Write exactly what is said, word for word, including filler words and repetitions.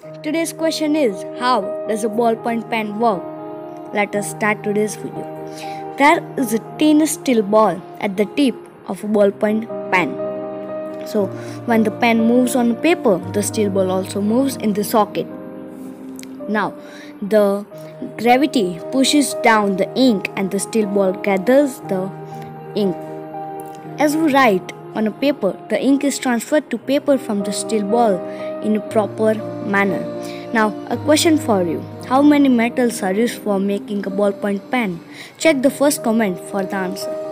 Today's question is, how does a ballpoint pen work? Let us start today's video. There is a thin steel ball at the tip of a ballpoint pen. So when the pen moves on paper, the steel ball also moves in the socket. Now the gravity pushes down the ink and the steel ball gathers the ink. As we write on a paper, the ink is transferred to paper from the steel ball in a proper manner. Now, a question for you. How many metals are used for making a ballpoint pen? Check the first comment for the answer.